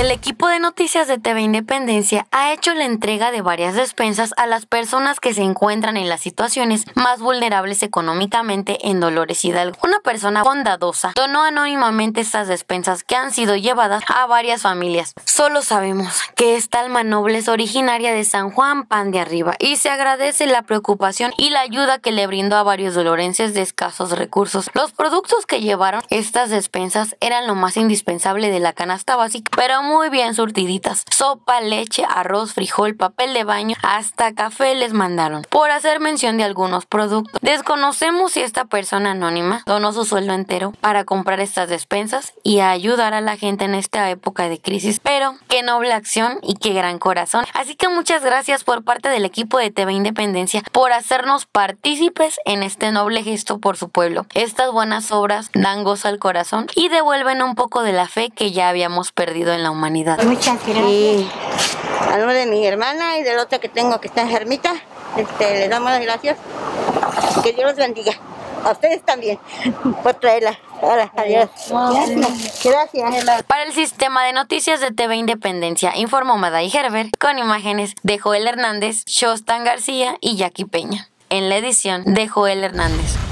El equipo de noticias de TV Independencia ha hecho la entrega de varias despensas a las personas que se encuentran en las situaciones más vulnerables económicamente en Dolores Hidalgo. Una persona bondadosa donó anónimamente estas despensas que han sido llevadas a varias familias. Solo sabemos que esta alma noble es originaria de San Juan Pan de Arriba y se agradece la preocupación y la ayuda que le brindó a varios dolorenses de escasos recursos. Los productos que llevaron estas despensas eran lo más indispensable de la canasta básica, pero muy bien surtiditas. Sopa, leche, arroz, frijol, papel de baño, hasta café les mandaron. Por hacer mención de algunos productos, desconocemos si esta persona anónima donó su sueldo entero para comprar estas despensas y ayudar a la gente en esta época de crisis, pero qué noble acción y qué gran corazón. Así que muchas gracias por parte del equipo de TV Independencia por hacernos partícipes en este noble gesto por su pueblo. Estas buenas obras dan gozo al corazón y devuelven un poco de la fe que ya habíamos perdido en la humanidad. Muchas gracias. Y a nombre de mi hermana y del otro que tengo que está enfermita, le damos las gracias. Que Dios los bendiga. A ustedes también por traerla. Ahora, adiós. Gracias. Para el sistema de noticias de TV Independencia, informó Maday Gerber con imágenes de Joel Hernández, Shostan García y Jackie Peña. En la edición de Joel Hernández.